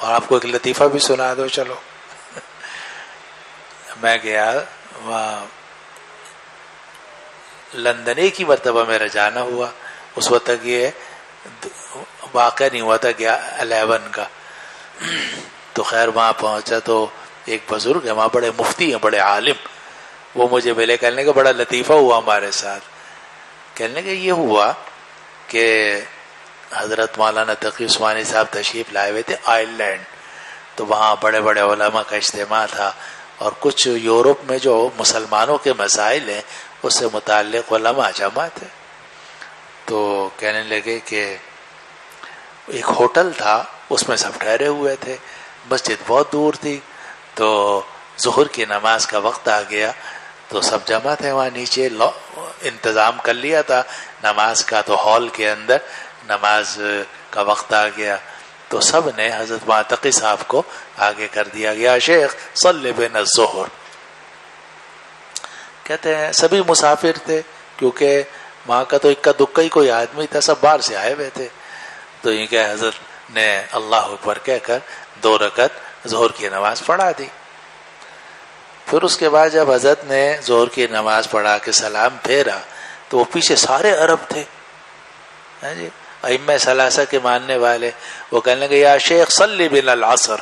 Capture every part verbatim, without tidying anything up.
اور آپ کو ایک لطیفہ بھی سنا دو چلو. میں گیا وہاں لندن، ایک ہی مرتبہ میرا جانا ہوا. اس وقت تک یہ واقعہ نہیں ہوا تھا گیا الیون کا. تو خیر وہاں پہنچا تو ایک بزرگ ہے وہاں، بڑے مفتی ہیں، بڑے عالم. وہ مجھے ملے، کہنے کا بڑا لطیفہ ہوا ہمارے ساتھ. کہنے کا یہ ہوا کہ حضرت مولانا تقی عثمانی صاحب تشریف لائے ہوئے تھے آئرلینڈ. تو وہاں بڑے بڑے علماء کا اجتماع تھا، اور کچھ یورپ میں جو مسلمانوں کے مسائل ہیں اس سے متعلق علماء جمع تھے. تو کہنے لگے کہ ایک ہوٹل تھا، اس میں سب ٹھہرے ہوئے تھے، مسجد بہت دور تھی. تو ظہر کی نماز کا وقت آ گیا تو سب جمع تھے وہاں نیچے، انتظام کر لیا تھا نماز کا. تو ہال کے اندر نماز کا وقت آ گیا تو سب نے حضرت معتقی صاحب کو آگے کر دیا گیا، شیخ صلی بنا الظہر. کہتے ہیں سبھی مسافر تھے، کیونکہ وہاں کا تو اکا دکا ہی کوئی آدمی تھا، سب باہر سے آئے ہوئے تھے. تو یہ کہ حضرت نے اللہ اکبر کہہ کر دو رکعت ظہر کی نماز پڑھا دی. پھر اس کے بعد جب حضرت نے ظہر کی نماز پڑھا کے سلام پھیرا تو وہ پیچھے سارے عرب تھے، جی ائمہ ثلاثہ کے ماننے والے. وہ کہنے لگے یا شیخ صلی بنا العصر.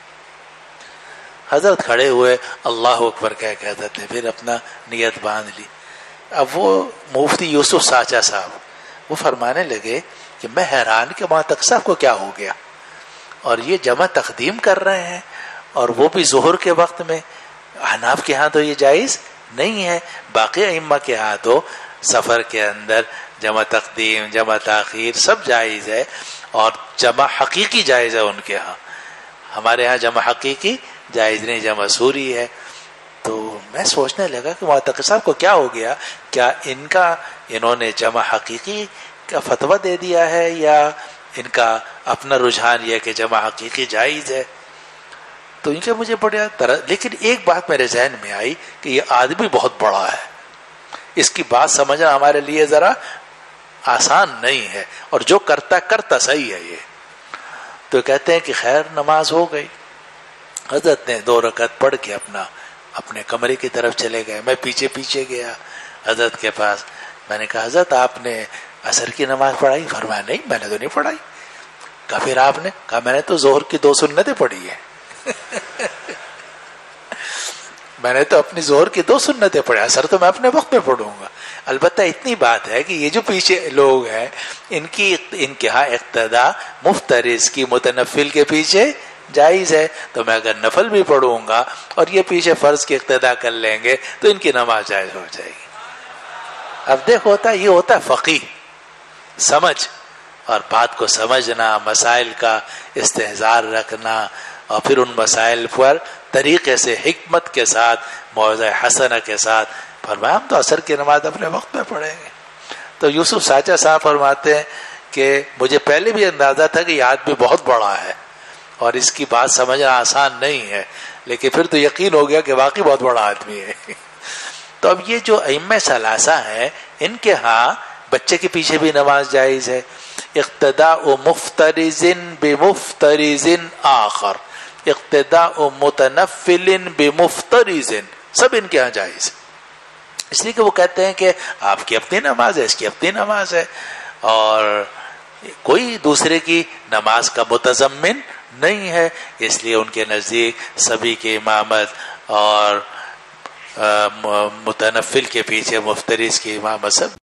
حضرت کھڑے ہوئے، اللہ اکبر کہہ کے حضرت نے پھر اپنا نیت باندھ لی. اب وہ مفتی یوسف ساچا صاحب وہ فرمانے لگے کہ میں حیران کہ معتقی صاحب کو کیا ہو گیا، اور یہ جمع تقدیم کر رہے ہیں، اور وہ بھی ظہر کے وقت میں. احناف کے ہاں تو یہ جائز نہیں ہے، باقی ائمہ کے ہاں تو سفر کے اندر جمع تقدیم جمع تاخیر سب جائز ہے، اور جمع حقیقی جائز ہے ان کے ہاں. ہمارے ہاں جمع حقیقی جائز نہیں، جمع سوری ہے. تو میں سوچنے لگا کہ معتقی صاحب کو کیا ہو گیا، کیا ان کا انہوں نے جمع حقیقی کا فتویٰ دے دیا ہے، یا ان کا اپنا رجحان یہ کہ جمع حقیقی جائز ہے. تو ان کے مجھے بڑا طرح، لیکن ایک بات میرے ذہن میں آئی کہ یہ آدمی بہت بڑا ہے، اس کی بات سمجھنا ہمارے لیے ذرا آسان نہیں ہے، اور جو کرتا کرتا صحیح ہے یہ. تو کہتے ہیں کہ خیر نماز ہو گئی. حضرت نے دو رکعت پڑھ کے اپنا اپنے کمرے کی طرف چلے گئے. میں پیچھے پیچھے گیا حضرت کے پاس. میں نے کہا حضرت آپ نے عصر کی نماز پڑھائی؟ فرمایا نہیں میں نے تو نہیں پڑھائی. کہا پھر آپ نے؟ کہا میں نے تو ظہر کی دو سنتیں پڑھی ہیں. میں نے تو اپنی ظہر کی دو سنتیں پڑھی، عصر تو میں اپنے وقت میں پڑھوں گا. البتہ اتنی بات ہے کہ یہ جو پیچھے لوگ ہیں ان کی ان کے ہاں اقتداء مفترض کی متنفل کے پیچھے جائز ہے. تو میں اگر نفل بھی پڑھوں گا اور یہ پیچھے فرض کی اقتداء کر لیں گے تو ان کی نماز جائز ہو جائے گی. اب دیکھ ہوتا یہ ہوتا ہے فقیہ سمجھ، اور بات کو سمجھنا، مسائل کا استحضار رکھنا، اور پھر ان مسائل پر طریقے سے حکمت کے ساتھ موعظہ حسنہ کے ساتھ. فرمایا ہم تو عصر کی نماز اپنے وقت میں پڑھیں گے. تو یوسف ساچا صاحب فرماتے ہیں کہ مجھے پہلے بھی اندازہ تھا کہ یہ آدمی بہت بڑا ہے اور اس کی بات سمجھنا آسان نہیں ہے، لیکن پھر تو یقین ہو گیا کہ واقعی بہت بڑا آدمی ہے. تو اب یہ جو ائمہ ثلاثہ ہیں ان کے ہاں بچے کے پیچھے بھی نماز جائز ہے. اقتداء مفترض بمفترض آخر، اقتداء متنفل بمفترض، سب ان کے ہاں جائز ہے. اس لیے کہ وہ کہتے ہیں کہ آپ کی اپنی نماز ہے، اس کی اپنی نماز ہے، اور کوئی دوسرے کی نماز کا متضمن نہیں ہے. اس لیے ان کے نزدیک سبھی کی امامت اور متنفل کے پیچھے مفترض کی امامت سب